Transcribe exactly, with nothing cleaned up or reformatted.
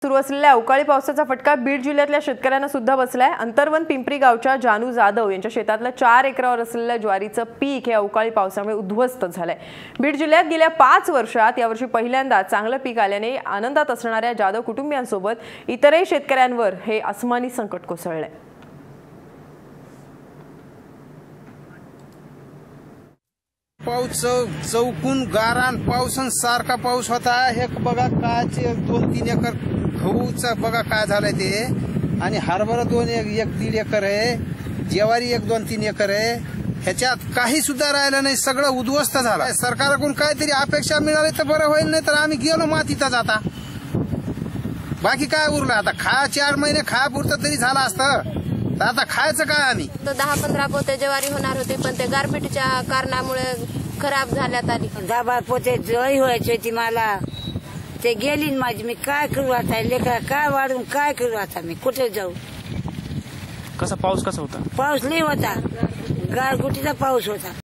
सुरू असलेल्या अवकाळी पावसाचा फटका बीड जिल्ह्यातल्या शेतकऱ्यांना सुद्धा बसलाय। अंतरवन पिंपरी गावच्या जानू जाधव यांच्या शेतातलं चार एकरावर असलेल्या ज्वारीचं पीक हे अवकाळी पावसामुळे उद्ध्वस्त झालंय। बीड जिल्ह्यात गेल्या पाच वर्षात यावर्षी पहिल्यांदा चांगलं पीक आल्याने आनंदात असणाऱ्या जाधव कुटुंबियांसोबत इतरही शेतकऱ्यांवर हे आसमानी संकट कोसळलंय। पाऊस चौकून गारान पावसन सारखा पाऊस होता। हे बघा काचे दोन तीन एकर गहूचा बघा काय झालंय ते, आणि हरभरा दोन एक, एक दीड एकर आहे, ज्वारी एक दोन तीन एकर आहे। ह्याच्यात काही सुद्धा राहिलं नाही, सगळं उद्ध्वस्त झालं। सरकारकडून काहीतरी अपेक्षा मिळाली तर बरं होईल, नाही तर आम्ही गेलो मातीतच आता। बाकी काय उरलं आता, खा चार महिने खा पुरतं तरी झालं असतं, तर आता खायचं काय आम्ही। तर दहा पंधरा पोते ज्वारी होणार होती, पण ते गारपीटच्या कारणामुळे खराब झाल्यात आली। दहा बारा पोते ज्वारी व्हायची होती मला, ते गेली माझी। मी काय करू आता, लेकरा काय वाढून काय करू आता, मी कुठे जाऊ। कसा पाऊस कसा होता? पाऊस लई होता, गारगुटीचा पाऊस होता।